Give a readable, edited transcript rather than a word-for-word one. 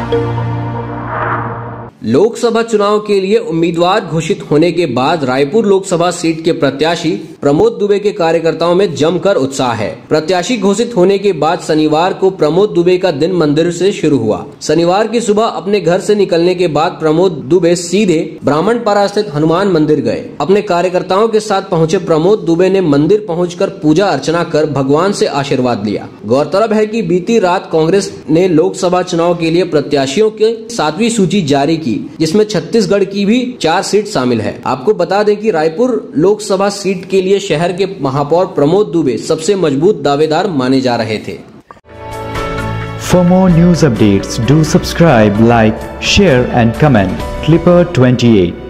लोकसभा चुनाव के लिए उम्मीदवार घोषित होने के बाद रायपुर लोकसभा सीट के प्रत्याशी प्रमोद दुबे के कार्यकर्ताओं में जमकर उत्साह है। प्रत्याशी घोषित होने के बाद शनिवार को प्रमोद दुबे का दिन मंदिर से शुरू हुआ। शनिवार की सुबह अपने घर से निकलने के बाद प्रमोद दुबे सीधे ब्राह्मणपारा स्थित हनुमान मंदिर गए। अपने कार्यकर्ताओं के साथ पहुंचे प्रमोद दुबे ने मंदिर पहुंचकर पूजा अर्चना कर भगवान से आशीर्वाद लिया। गौरतलब है कि बीती रात कांग्रेस ने लोकसभा चुनाव के लिए प्रत्याशियों की 7वीं सूची जारी की, जिसमें छत्तीसगढ़ की भी 4 सीट शामिल है। आपको बता दें कि रायपुर लोकसभा सीट के लिए शहर के महापौर प्रमोद दुबे सबसे मजबूत दावेदार माने जा रहे थे। For more news updates, do subscribe, like, share and comment. Clipper 28